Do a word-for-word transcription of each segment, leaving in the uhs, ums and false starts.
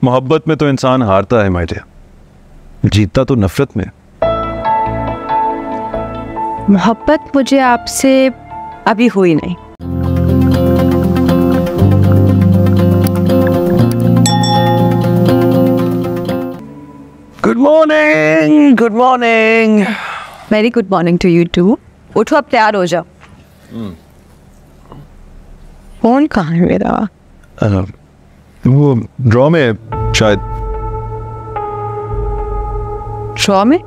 मोहब्बत में तो इंसान हारता है माय डियर, जीतता तो नफरत में। मोहब्बत मुझे आपसे अभी हुई नहीं। Good morning, good morning. Very good morning to you too. उठो, अब तैयार हो जाओ। फोन कहाँ है मेरा? uh, वो ड्रॉ में शायद। ड्रॉ में?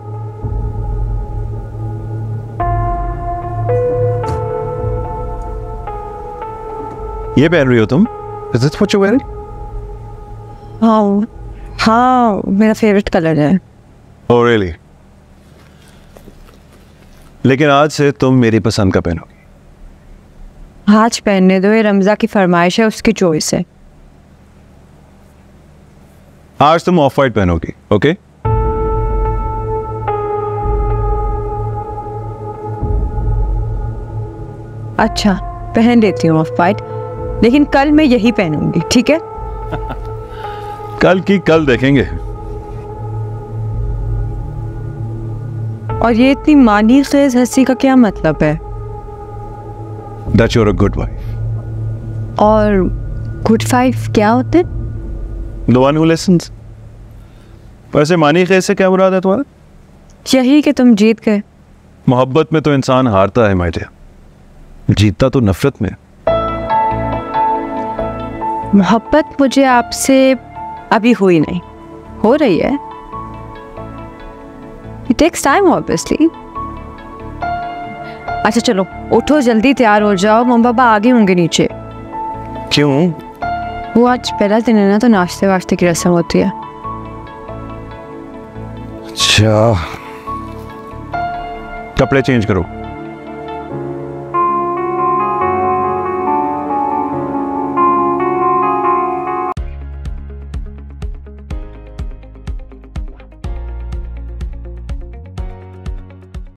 ये पहन रही हो तुम? Is this what you're wearing? हाँ हाँ, मेरा फेवरेट कलर है। Oh really? लेकिन आज से तुम मेरी पसंद का पहनोगी। आज पहनने दो, ये रमज़ा की फरमाइश है, उसकी चॉइस है। आज तुम ऑफ वाइट पहनोगी, ओके? अच्छा, पहन लेती हूँ ऑफ वाइट, लेकिन कल मैं यही पहनूंगी, ठीक है? कल की कल देखेंगे। और ये इतनी मानी खेज हंसी का क्या मतलब है? That you're a good wife. और गुड वाइफ क्या होते? The one who listens. वैसे मानी खेज से क्या मुराद है तुम्हारा? यही कि तुम जीत गए। मोहब्बत में तो इंसान हारता है माय डियर, जीतता तो नफरत में। मोहब्बत मुझे आपसे अभी हुई नहीं, हो रही है। It takes time obviously. अच्छा चलो उठो, जल्दी तैयार हो जाओ, मम्मी पापा आगे होंगे नीचे। क्यों? वो आज पहला दिन है ना, तो नाश्ते वाश्ते की रस्म होती है। अच्छा, कपड़े चेंज करो।